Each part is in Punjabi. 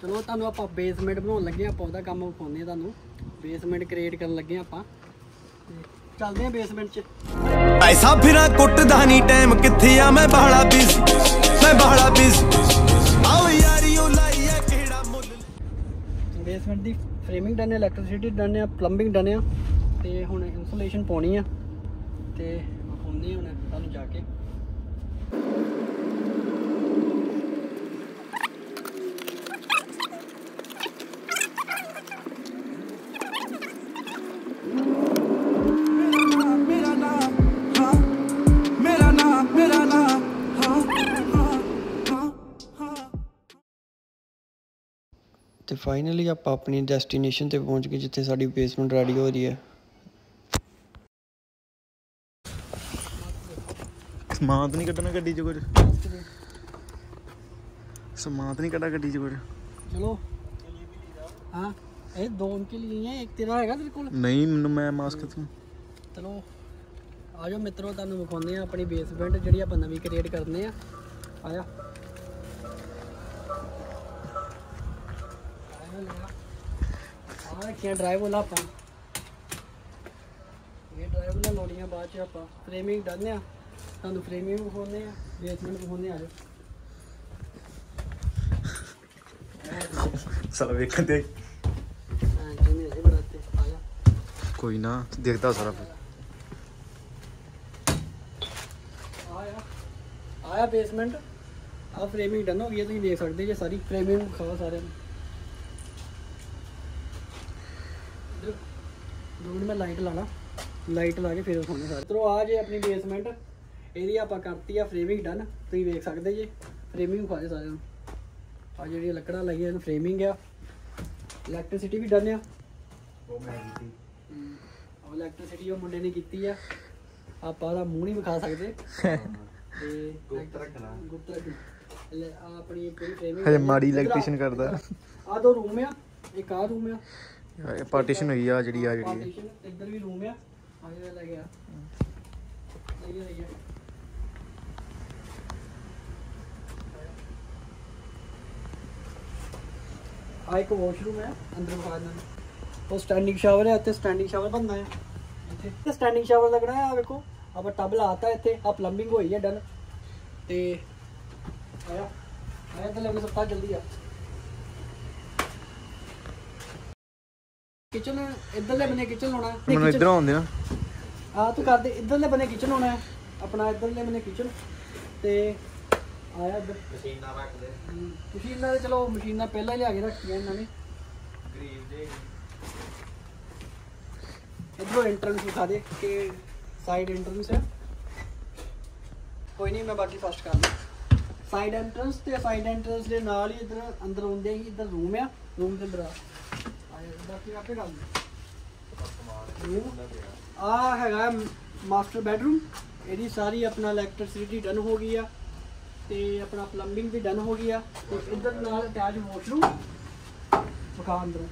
चलो तुहानू आपां बेसमेंट बनाउण लगे आपां ओहदा काम विखाउने आ तुहानू बेसमेंट क्रिएट करन लगे आपां चलदे आ बेसमेंट च ऐसा फिर कुटदा नहीं टाइम किथे आ मैं बहला बिज आओ यारियो लाइया केड़ा मुल बेसमेंट दी फ्रेमिंग डन है इलैक्ट्रिसिटी डन है प्लंबिंग डन है ते हुण इंसुलेशन पाउणी आ ते विखाउने हुण तुहानू जाके तो फाइनली आप अपनी डेस्टिनेशन ते पहुंच गए जिथे साड़ी बेसमेंट रेडी हो रही है। समान तो नहीं कड्ढना गड्डी च कुछ समान तो नहीं कड्ढा गड्डी च कुछ चलो हाँ ये दो उनके लिए हैं एक तेरा हैगा तेरे कोल नहीं मैं मास्क तो चलो आ जाओ मित्रों तुहानू विखाउने आ अपनी बेसमेंट जिहड़ी आपां नवीं क्रिएट करने आ आया रखिया ड्राइव वाला आप ये ड्राइव वाला लाउनियां बाद च आप फ्रेमिंग डन आ तुहानू फ्रेमिंग विखाउने आ बेसमेंट विखाउने आ जाओ साला वेखन दे कोई ना देखता सारा आया बेसमेंट आ फ्रेमिंग डन हो गई है तुम देख सकते जी सारी फ्रेमिंग विखाओ सारे मैं लाइट लाना लाइट ला के फिर विखाने सारे तो आ जे अपनी बेसमेंट यदि आप करती है फ्रेमिंग डन तुम देख सकते जी फ्रेमिंग विखा दे सारे आ जी लकड़ा लाई फ्रेमिंग आ इलैक्ट्रिसिटी भी डन इलैक्ट्रिसिटी वो मुंडे ने की आप मूँह नहीं विखा सकते अपनी पूरी माड़ी इलैक्ट्रीशियन करदा आ दो रूम आ एक आ रूम आ पार्टीशन हुई आ जड़ी इधर भी रूम है आगे ले गया आ एक वॉशरूम है अंदर बाहर वो स्टैंडिंग शावर है स्टैंडिंग शावर बनना है इतने स्टैंडिंग शावर लगना है देखो अब टब लाता है इतने आ प्लंबिंग हुई है डन ते आया आया तो लगे सब जल्दी आ किचन इधरले बने किचन होना है मैं इधर आउंदे ना हाँ तू कर दे इधरले बने किचन होना है अपना इधरले बने किचन ते आया इधर मशीनां ते चलो मशीनां पहले ही लिया के रखियां इन्होंने इधरों एंट्रेंस दिखा दे कि साइड एंट्रेंस है कोई नहीं मैं बाकी फर्स्ट कर दूँ साइड एंट्रेंस ते साइड एंट्रेंस के नाल ही इधर अंदर आउंदे ही इधर रूम है रूम के अंदर बाकी आपे कर आ हैगा मास्टर बेडरूम ये सारी अपना इलैक्ट्रिसिटी डन हो गई है ते अपना प्लंबिंग भी डन हो गई है तो इधर नाल अटैच वॉशरूम बखा अंदरों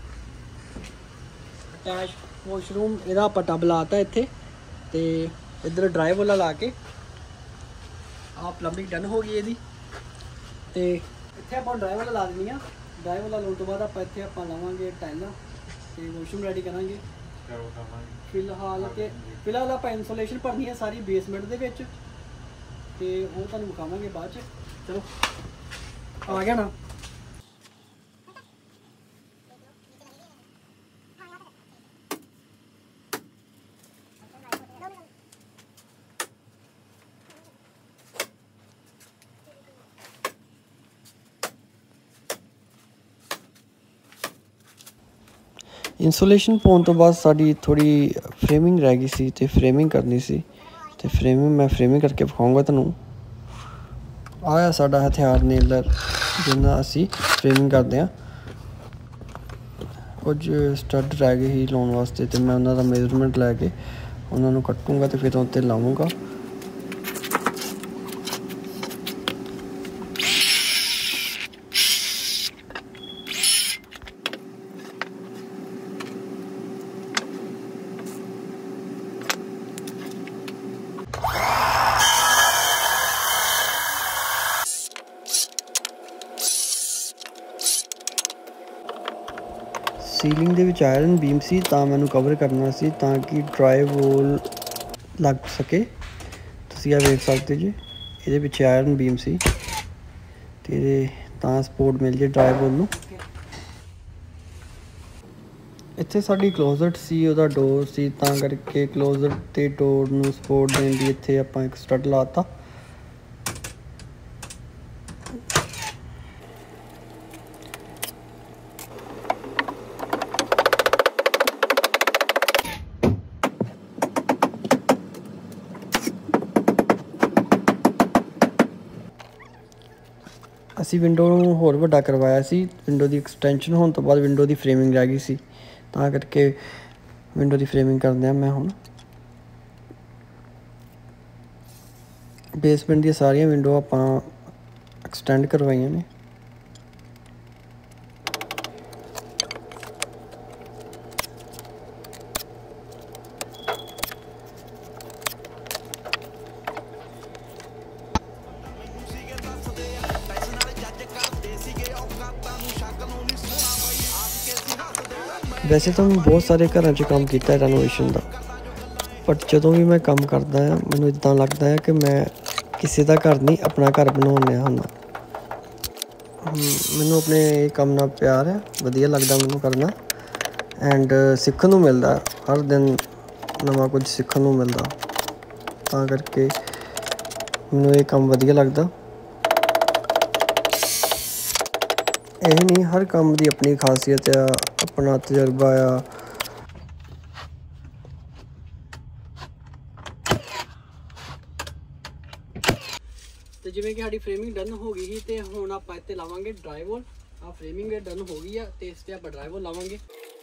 अटैच वॉशरूम ਇਹਦਾ ਆਪਾਂ ਟਬ ਲਾਤਾ ਇੱਥੇ ਤੇ ਇਧਰ ਡਰਾਈਵ ਵਾਲਾ ਲਾ ਕੇ ਆ ਪਲੰਬਿੰਗ ਡਨ ਹੋ ਗਈ ਇਹਦੀ ਤੇ ਇੱਥੇ ਆਪਾਂ ਡਰਾਈਵ ਵਾਲਾ ਲਾ ਦੇਣੀ ਆ ਡਰਾਈਵ ਵਾਲਾ ਲਾਉਣ ਤੋਂ ਬਾਅਦ ਆਪਾਂ ਇੱਥੇ ਆਪਾਂ ਲਾਵਾਂਗੇ ਟਾਈਲਾਂ ਤੇ ਵਾਸ਼ਰੂਮ ਰੈਡੀ ਕਰਾਂਗੇ ਫਿਲਹਾਲ ਆਪਾਂ ਇਨਸੂਲੇਸ਼ਨ ਭਰਨੀ ਹੈ ਸਾਰੀ ਬੇਸਮੈਂਟ ਦੇ ਵਿੱਚ ਤੇ ਉਹ ਤੁਹਾਨੂੰ ਵਿਖਾਵਾਂਗੇ ਬਾਅਦ ਚ ਚਲੋ ਆ ਗਿਆ ਨਾ इंसुलेशन पाने तो बाद साड़ी थोड़ी फ्रेमिंग रह गई सी ते फ्रेमिंग करनी सी ते फ्रेमिंग मैं फ्रेमिंग करके विखाऊंगा तुहानू आया साडा हथियार नेलर जिन्ना असी फ्रेमिंग करते हैं कुछ स्टड रह गए ही लाने वास्ते ते मैं उन्होंने मेजरमेंट लैके उन्होंने कट्टूंगा तो फिर उत्ते लाऊंगा ਸੀਲਿੰਗ ਦੇ ਵਿੱਚ ਆਇਰਨ ਬੀਮ ਸੀ ਤਾਂ ਮੈਨੂੰ ਕਵਰ ਕਰਨਾ ਸੀ ਤਾਂ ਕਿ ਡਰਾਈ ਵੋਲ ਲੱਗ ਸਕੇ। ਤੁਸੀਂ ਆ ਵੇਖ ਸਕਦੇ ਜੀ ਇਹਦੇ ਵਿੱਚ ਆਇਰਨ ਬੀਮ ਸੀ ਤੇ ਇਹਦੇ ਤਾਂ ਸਪੋਰਟ ਮਿਲ ਜੇ ਡਰਾਈ ਵੋਲ ਨੂੰ। ਇੱਥੇ ਸਾਡੀ ਕਲੋਜ਼ਟ ਸੀ, ਉਹਦਾ ਡੋਰ ਸੀ, ਤਾਂ ਕਰਕੇ ਕਲੋਜ਼ਟ ਤੇ ਡੋਰ ਨੂੰ ਸਪੋਰਟ ਦੇਣ ਲਈ ਇੱਥੇ ਆਪਾਂ ਇੱਕ ਸਟੱਡ ਲਾਤਾ। ਅਸੀਂ ਵਿੰਡੋ ਨੂੰ ਹੋਰ ਵੱਡਾ ਕਰਵਾਇਆ ਸੀ। ਵਿੰਡੋ ਦੀ ਐਕਸਟੈਂਸ਼ਨ ਹੋਣ ਤੋਂ ਬਾਅਦ ਵਿੰਡੋ ਦੀ ਫਰੇਮਿੰਗ ਰਹਿ ਗਈ ਸੀ, ਤਾਂ ਕਰਕੇ ਵਿੰਡੋ ਦੀ ਫਰੇਮਿੰਗ ਕਰਦੇ ਹਾਂ ਮੈਂ ਹੁਣ। ਬੇਸਮੈਂਟ ਦੀਆਂ ਸਾਰੀਆਂ ਵਿੰਡੋ ਆਪਾਂ ਐਕਸਟੈਂਡ ਕਰਵਾਈਆਂ ਨੇ। ਵੈਸੇ ਤਾਂ ਮੈਂ ਬਹੁਤ ਸਾਰੇ ਘਰਾਂ 'ਚ ਕੰਮ ਕੀਤਾ ਹੈ ਰੈਨੋਵੇਸ਼ਨ ਦਾ, ਬਟ ਜਦੋਂ ਵੀ ਮੈਂ ਕੰਮ ਕਰਦਾ ਹਾਂ ਮੈਨੂੰ ਇੱਦਾਂ ਲੱਗਦਾ ਹੈ ਕਿ ਮੈਂ ਕਿਸੇ ਦਾ ਘਰ ਨਹੀਂ ਆਪਣਾ ਘਰ ਬਣਾਉਣ ਲਿਆ ਹੁੰਦਾ। ਮੈਨੂੰ ਆਪਣੇ ਇਹ ਕੰਮ ਨਾਲ ਪਿਆਰ ਹੈ, ਵਧੀਆ ਲੱਗਦਾ ਮੈਨੂੰ ਕਰਨਾ, ਐਂਡ ਸਿੱਖਣ ਨੂੰ ਮਿਲਦਾ, ਹਰ ਦਿਨ ਨਵਾਂ ਕੁਝ ਸਿੱਖਣ ਨੂੰ ਮਿਲਦਾ, ਤਾਂ ਕਰਕੇ ਮੈਨੂੰ ਇਹ ਕੰਮ ਵਧੀਆ ਲੱਗਦਾ। ਇਹ ਨਹੀਂ, ਹਰ ਕੰਮ ਦੀ ਆਪਣੀ ਖਾਸੀਅਤ ਆ, ਆਪਣਾ ਤਜਰਬਾ ਆ। ਤੇ ਜਿਵੇਂ ਕਿ ਸਾਡੀ ਫਰੇਮਿੰਗ ਡਨ ਹੋ ਗਈ ਸੀ ਤੇ ਹੁਣ ਆਪਾਂ ਇੱਥੇ ਲਾਵਾਂਗੇ ਡਰਾਈਵੋਲ। ਆ ਫਰੇਮਿੰਗ ਡਨ ਹੋ ਗਈ ਆ ਤੇ ਇਸ ਤੇ ਆਪਾਂ ਡਰਾਈਵੋਲ ਲਾਵਾਂਗੇ।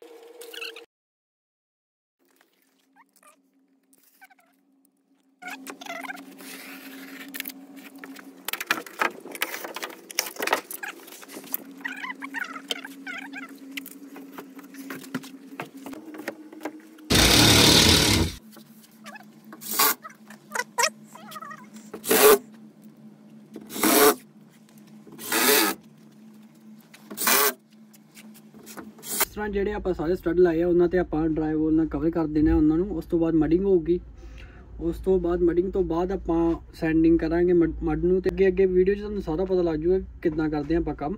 ਇਸ ਤਰ੍ਹਾਂ ਜਿਹੜੇ ਆਪਾਂ ਸਾਰੇ ਸਟੱਡ ਲਾਏ ਆ ਉਹਨਾਂ ਤੇ ਆਪਾਂ ਡਰਾਈਵੋਲ ਨਾਲ ਕਵਰ ਕਰ ਦੇਣਾ ਉਹਨਾਂ ਨੂੰ। ਉਸ ਤੋਂ ਬਾਅਦ ਮਡਿੰਗ ਹੋਊਗੀ। ਉਸ ਤੋਂ ਬਾਅਦ ਮਡਿੰਗ ਤੋਂ ਬਾਅਦ ਆਪਾਂ ਸੈਂਡਿੰਗ ਕਰਾਂਗੇ ਮਡ ਨੂੰ, ਤੇ ਅੱਗੇ ਵੀਡੀਓ 'ਚ ਤੁਹਾਨੂੰ ਸਾਰਾ ਪਤਾ ਲੱਗ ਜੂਗਾ ਕਿੱਦਾਂ ਕਰਦੇ ਆਪਾਂ ਕੰਮ।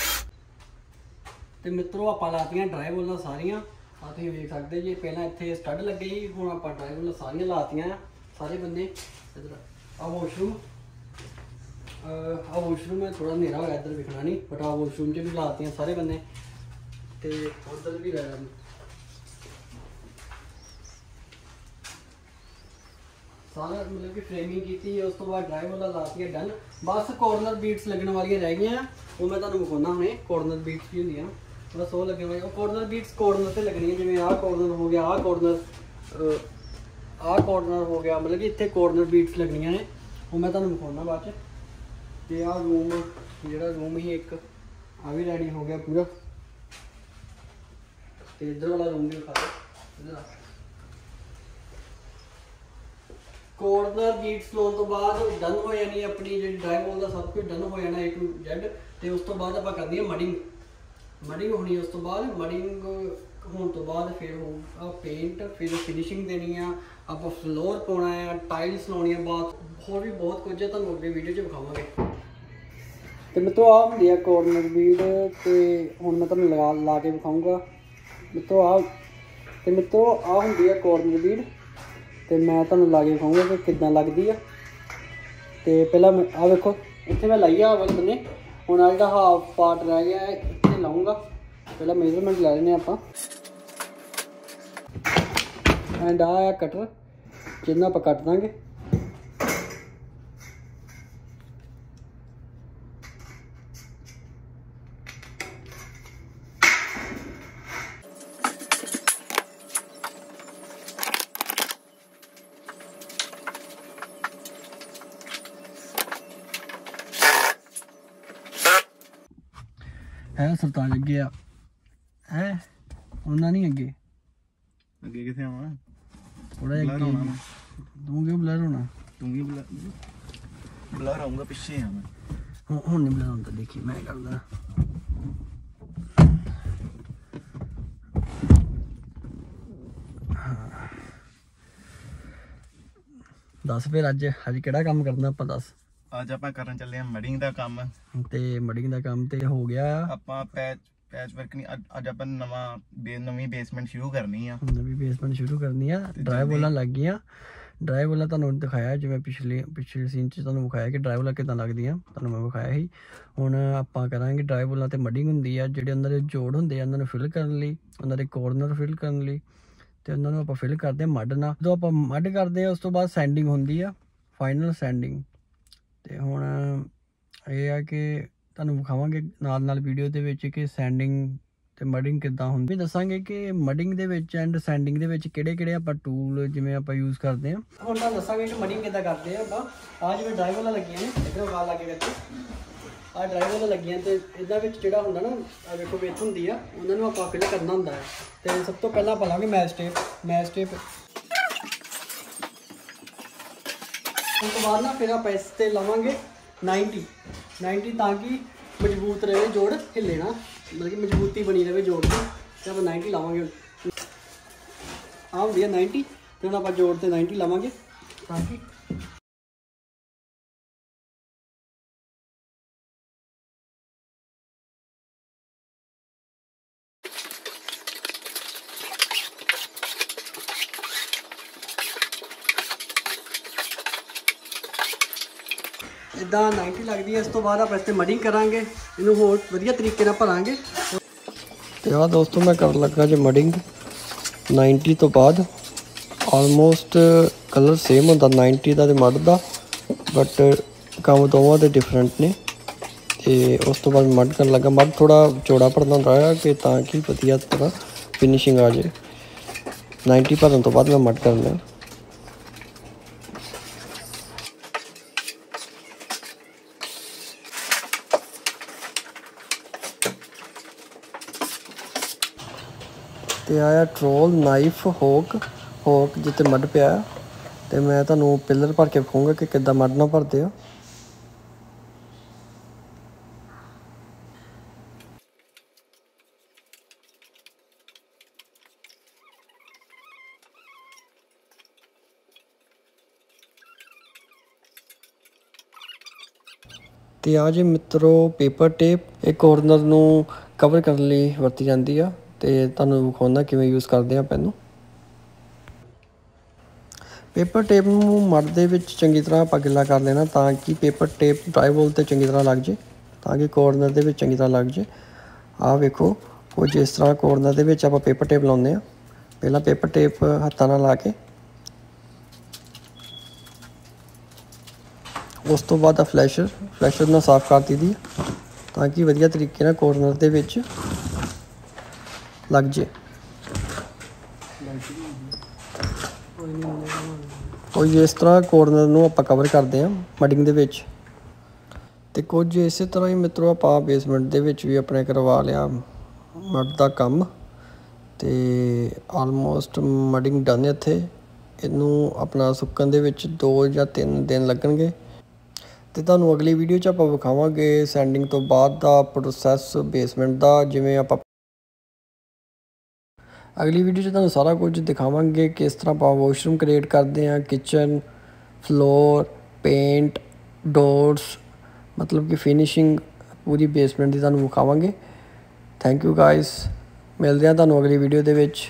ਤੇ ਮਿੱਤਰੋ ਆਪਾਂ ਲਾਤੀਆਂ ਡਰਾਈਵੋਲ ਨਾਲ ਸਾਰੀਆਂ, ਆ ਤੁਸੀਂ ਵੇਖ ਸਕਦੇ ਜੀ। ਪਹਿਲਾਂ ਇੱਥੇ ਸਟੱਡ ਲੱਗੇ ਸੀ, ਹੁਣ ਆਪਾਂ ਡਰਾਈਵੋਲ ਨਾਲ ਸਾਰੀਆਂ ਲਾਤੀਆਂ ਆ ਸਾਰੇ ਬੰਦੇ। ਇੱਧਰ ਆ ਵਾਸ਼ਰੂਮ, ਆ ਵਾਸ਼ਰੂਮ ਹੈ, ਥੋੜਾ ਹਨੇਰਾ ਹੋਇਆ ਇੱਧਰ ਵਿਖਣਾ ਨਹੀਂ, ਬਟ ਆ ਵਾਸ਼ਰੂਮ 'ਚ ਵੀ ਲਾਤੀਆਂ ਸਾਰੇ ਬੰਦੇ, ਤੇ ਉਧਰ ਵੀ ਲਾਇਆ ਸਾਰਾ, मतलब कि फ्रेमिंग की। उस तो बाद ड्राइव वाला लाती है डन। बस कॉर्नर बीट्स लगने वाली रह गई हैं, वो मैं तुहानू विखाउणा हुणे। कॉर्नर बीट्स भी होंदियां, बस वो लगने वाली। कॉर्नर बीट्स कॉर्नर से लगनी है, जिवें आह कॉर्नर हो गया, आह कॉर्नर हो गया, मतलब कि इत्थे कॉर्नर बीट्स लगनियां ने, वो मैं तुहानू विखाउणा बाद च। ते आह रूम, जिहड़ा रूम ही एक आ भी रेडी हो गया पूरा, ते इधर वाला रूम भी विखा दो। इधर कॉर्नर बीट्स लाने तो बाद डन हो जानी अपनी जी ड्राइवोल का सब कुछ डन हो जाना A to Z। तो उस तो बाद आप करनी है मडिंग होनी है। उस तो बाद मडिंग होने तो बाद फिर होगा पेंट, फिर फिनिशिंग देनी है, आप फ्लोर पाना है, टाइल्स लानी है, बाथ होर भी बहुत कुछ है, तुहानू अगे वीडियो च विखावांगे। तो मित्रों आ होंदी है कॉर्नर बीट, तो हुण मैं तुहानू ला के विखाऊंगा मित्रों आ। तो मित्रों आ होंदी है कॉर्नर बीट, तो मैं तुहानू ला के विखाऊंगा कि किदां लगदी है। तो पहला आ देखो इत्थे मैं लाई आ वाले बंदे, हुण आ जिहड़ा हाफ पार्ट रह गया है इत्थे लाऊंगा। पहला मेजरमेंट ले लेने आपां, एंड आ कटर जिन्ना आपां कट दांगे। है सरताज अगे आ है उन्ना नहीं अगे ਅੱਗੇ ਕਿੱਥੇ ਆਵਾਂ? थोड़ा जिहा अगे तू क्यों ब्लर होना? ਤੂੰ ਵੀ ਬੁਲਾ ਰਹੂੰਗਾ, ਪਿੱਛੇ ਆ ਮੈਂ। हुण नहीं ब्लर होंदा, देखी मैं करदा ਦੱਸ ਫਿਰ ਅੱਜ ਕਿਹੜਾ ਕੰਮ ਕਰਨਾ ਆਪਾਂ ਦੱਸ। ਅੱਜ ਆਪਾਂ ਕਰਨ ਚੱਲੇ ਆ ਮਡਿੰਗ ਦਾ ਕੰਮ ਤੇ ਮਡਿੰਗ ਦਾ ਕੰਮ ਤੇ ਹੋ ਗਿਆ ਆ। ਆਪਾਂ ਪੈਚ ਵਰਕ ਨਹੀਂ, ਅੱਜ ਆਪਾਂ ਨਵੀਂ ਬੇਸਮੈਂਟ ਸ਼ੁਰੂ ਕਰਨੀ ਆ। ਨਵੀਂ ਬੇਸਮੈਂਟ ਸ਼ੁਰੂ ਕਰਨੀ ਆ। ਡਰਾਈ ਬੋਲਾਂ ਲੱਗ ਗਈਆਂ। ਡਰਾਈ ਬੋਲਾਂ ਤੁਹਾਨੂੰ ਦਿਖਾਇਆ, ਜਿਵੇਂ ਪਿਛਲੇ ਸੀਨ 'ਚ ਤੁਹਾਨੂੰ ਵਿਖਾਇਆ ਕਿ ਡਰਾਈ ਬੋਲਾਂ ਕਿੱਦਾਂ ਲੱਗਦੀਆਂ, ਤੁਹਾਨੂੰ ਮੈਂ ਵਿਖਾਇਆ ਸੀ। ਹੁਣ ਆਪਾਂ ਕਰਾਂਗੇ ਡਰਾਈ ਬੋਲਾਂ ਤੇ ਮਡਿੰਗ ਹੁੰਦੀ ਆ, ਜਿਹੜੇ ਉਹਨਾਂ ਦੇ ਜੋੜ ਹੁੰਦੇ ਆ ਉਹਨਾਂ ਨੂੰ ਫਿਲ ਕਰਨ ਲਈ, ਉਹਨਾਂ ਦੇ ਕੋਰਨਰ ਫਿਲ ਕਰਨ ਲਈ, ਤੇ ਉਹਨਾਂ ਨੂੰ ਆਪਾਂ ਫਿਲ ਕਰਦੇ ਆ ਮੱਡ ਨਾਲ। ਜਦੋਂ ਆਪਾਂ ਮੱਡ ਕਰਦੇ ਆ ਉਸ ਤੋਂ ਬਾਅਦ ਸੈਂਡਿੰਗ ਹੁੰਦੀ ਆ, ਫਾਈਨਲ ਸੈਂਡਿੰਗ। ਤੇ ਹੁਣ ਇਹ ਆ ਕਿ ਤੁਹਾਨੂੰ ਵਿਖਾਵਾਂਗੇ ਨਾਲ ਵੀਡੀਓ ਦੇ ਵਿੱਚ ਕਿ ਸੈਂਡਿੰਗ ਤੇ ਮਡਿੰਗ ਕਿੱਦਾਂ ਹੁੰਦੀ। ਦੱਸਾਂਗੇ ਕਿ ਮਡਿੰਗ ਦੇ ਵਿੱਚ ਐਂਡ ਸੈਂਡਿੰਗ ਦੇ ਵਿੱਚ ਕਿਹੜੇ ਆਪਾਂ ਟੂਲ ਜਿਵੇਂ ਆਪਾਂ ਯੂਜ਼ ਕਰਦੇ ਆ। ਹੁਣ ਤੁਹਾਨੂੰ ਦੱਸਾਂਗੇ ਕਿ ਮਡਿੰਗ ਕਿੱਦਾਂ ਕਰਦੇ ਆ ਆਪਾਂ। ਆ ਜਿਵੇਂ ਡਰਾਈ ਵਾਲਾ ਲੱਗੀਆਂ ਨੇ, ਇੱਧਰੋਂ ਵਾਲ ਲੱਗੇ ਕਰਕੇ ਆ ਡਰਾਈ ਵਾਲਾ ਲੱਗੀਆਂ, ਤੇ ਇਹਦਾ ਵਿੱਚ ਜਿਹੜਾ ਹੁੰਦਾ ਨਾ, ਆ ਵੇਖੋ ਵਿੱਚ ਹੁੰਦੀ ਆ, ਉਹਨਾਂ ਨੂੰ ਆਪਾਂ ਫਿਲ ਕਰਨਾ ਹੁੰਦਾ ਹੈ। ਤੇ ਸਭ ਤੋਂ ਪਹਿਲਾਂ ਆਪਾਂ ਲਾਵਾਂਗੇ ਮੈਚ ਟੇਪ। ਉਸ ਤੋਂ ਬਾਅਦ ਨਾ ਫਿਰ ਆਪਾਂ ਇਸ ਤੇ ਲਾਵਾਂਗੇ 90 ਤਾਂ ਕਿ ਮਜ਼ਬੂਤ ਰਹੇ ਜੋੜ, ਹਿੱਲੇ ਨਾ, ਮਤਲਬ ਕਿ ਮਜ਼ਬੂਤੀ ਬਣੀ ਰਹੇ ਜੋੜ ਦੀ। ਤੇ ਆਪਾਂ 90 ਲਾਵਾਂਗੇ। ਆ ਹੁੰਦੀ ਆ 90, ਤੇ ਹੁਣ ਆਪਾਂ ਜੋੜ ਤੇ 90 ਲਾਵਾਂਗੇ ਤਾਂ ਕਿ इदा 90 लगती है। इस तो बाद आप इस मडिंग करांगे, इनू होर वधिया तरीके नाल भरांगे। तो यार दोस्तों मैं कर लगा जो मडिंग 90 तो बाद आलमोस्ट कलर सेम होंदा 90 का ते मड का, बट काम दोवां दे डिफरेंट ने। ते उस तो बाद मड कर लगा। मड थोड़ा चौड़ा भरना होंदा है कि ताकि वधिया तरह फिनिशिंग आ जाए। 90 भरन तो बाद मैं मड करना। ਤੇ ਆਇਆ ਟਰੋਲ, ਨਾਈਫ, ਹੋਕ ਜਿੱਥੇ ਮੱਡ ਪਿਆ। ਤੇ ਮੈਂ ਤੁਹਾਨੂੰ ਪਿੱਲਰ ਭਰ ਕੇ ਵਿਖਾਊਂਗਾ ਕਿ ਕਿੱਦਾਂ ਮੱਡ ਨਾਲ ਭਰਦੇ ਆ। ਤੇ ਆ ਜੇ ਮਿੱਤਰੋ ਪੇਪਰ ਟੇਪ, ਇਹ ਕੋਰਨਰ ਨੂੰ ਕਵਰ ਕਰਨ ਲਈ ਵਰਤੀ ਜਾਂਦੀ ਆ। ਤੇ ਤੁਹਾਨੂੰ ਵਿਖਾਉਂਦਾ ਕਿਵੇਂ ਯੂਜ਼ ਕਰਦੇ ਆ ਆਪਾਂ ਇਹਨੂੰ। ਪੇਪਰ ਟੇਪ ਨੂੰ ਮੱਡ ਦੇ ਵਿੱਚ ਚੰਗੀ ਤਰ੍ਹਾਂ ਆਪਾਂ ਗਿੱਲਾ ਕਰ ਲੈਣਾ ਤਾਂ ਕਿ ਪੇਪਰ ਟੇਪ ਡਰਾਈ ਬੋਲ 'ਤੇ ਚੰਗੀ ਤਰ੍ਹਾਂ ਲੱਗ ਜੇ, ਤਾਂ ਕਿ ਕੋਰਨਰ ਦੇ ਵਿੱਚ ਚੰਗੀ ਤਰ੍ਹਾਂ ਲੱਗ ਜੇ। ਆਹ ਵੇਖੋ ਕੁਝ ਇਸ ਤਰ੍ਹਾਂ ਕੋਰਨਰ ਦੇ ਵਿੱਚ ਆਪਾਂ ਪੇਪਰ ਟੇਪ ਲਾਉਂਦੇ ਆ। ਪਹਿਲਾਂ ਪੇਪਰ ਟੇਪ ਹੱਥਾਂ ਨਾਲ ਲਾ ਕੇ, ਉਸ ਤੋਂ ਬਾਅਦ ਫਲੈਸ਼ਰ ਨਾਲ ਸਾਫ਼ ਕਰ ਦਿੱਤੀ ਤਾਂ ਕਿ ਵਧੀਆ ਤਰੀਕੇ ਨਾਲ ਕੋਰਨਰ ਦੇ ਵਿੱਚ ਲੱਗ ਜੇ। ਕੁਝ ਇਸ ਤਰ੍ਹਾਂ ਕੋਰਨਰ ਨੂੰ ਆਪਾਂ ਕਵਰ ਕਰਦੇ ਹਾਂ ਮਡਿੰਗ ਦੇ ਵਿੱਚ। ਤੇ ਕੁਝ ਇਸੇ ਤਰ੍ਹਾਂ ਹੀ ਮਿੱਤਰੋ ਆਪਾਂ ਬੇਸਮੈਂਟ ਦੇ ਵਿੱਚ ਵੀ ਆਪਣੇ ਕਰਵਾ ਲਿਆ ਮਡ ਦਾ ਕੰਮ। ਤੇ ਆਲਮੋਸਟ ਮਡਿੰਗ ਡਨ ਇੱਥੇ। ਇਹਨੂੰ ਆਪਣਾ ਸੁੱਕਣ ਦੇ ਵਿੱਚ 2 ਜਾਂ 3 ਦਿਨ ਲੱਗਣਗੇ। ਤੇ ਤੁਹਾਨੂੰ ਅਗਲੀ ਵੀਡੀਓ 'ਚ ਆਪਾਂ ਵਿਖਾਵਾਂਗੇ ਸੈਂਡਿੰਗ ਤੋਂ ਬਾਅਦ ਦਾ ਪ੍ਰੋਸੈਸ ਬੇਸਮੈਂਟ ਦਾ। ਜਿਵੇਂ ਆਪਾਂ ਅਗਲੀ ਵੀਡੀਓ 'ਚ ਤੁਹਾਨੂੰ ਸਾਰਾ ਕੁਝ ਦਿਖਾਵਾਂਗੇ, ਕਿਸ ਤਰ੍ਹਾਂ ਆਪਾਂ ਵਾਸ਼ਰੂਮ ਕ੍ਰੀਏਟ ਕਰਦੇ ਹਾਂ, ਕਿਚਨ, ਫਲੋਰ, ਪੇਂਟ, ਡੋਰਸ, ਮਤਲਬ ਕਿ ਫਿਨਿਸ਼ਿੰਗ ਪੂਰੀ ਬੇਸਮੈਂਟ ਦੀ ਤੁਹਾਨੂੰ ਵਿਖਾਵਾਂਗੇ। ਥੈਂਕ ਯੂ ਗਾਇਸ, ਮਿਲਦੇ ਹਾਂ ਤੁਹਾਨੂੰ ਅਗਲੀ ਵੀਡੀਓ ਦੇ ਵਿੱਚ।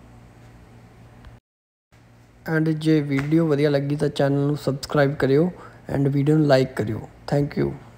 ਐਂਡ ਜੇ ਵੀਡੀਓ ਵਧੀਆ ਲੱਗੀ ਤਾਂ ਚੈਨਲ ਨੂੰ ਸਬਸਕ੍ਰਾਈਬ ਕਰਿਓ ਐਂਡ ਵੀਡੀਓ ਨੂੰ ਲਾਈਕ ਕਰਿਓ। Thank you.